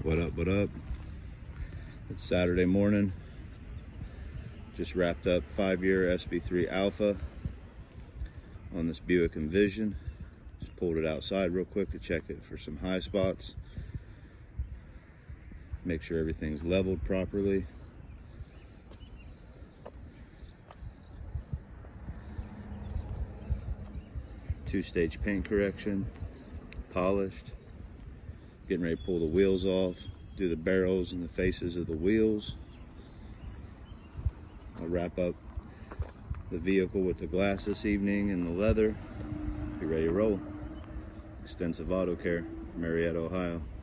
What up, what up? It's Saturday morning. Just wrapped up 5-year SB3 Alpha on this Buick Envision. Just pulled it outside real quick to check it for some high spots. Make sure everything's leveled properly. Two-stage paint correction, polished. Getting ready to pull the wheels off, do the barrels and the faces of the wheels. I'll wrap up the vehicle with the glass this evening and the leather. Be ready to roll. Extensive Auto Care, Marietta, Ohio.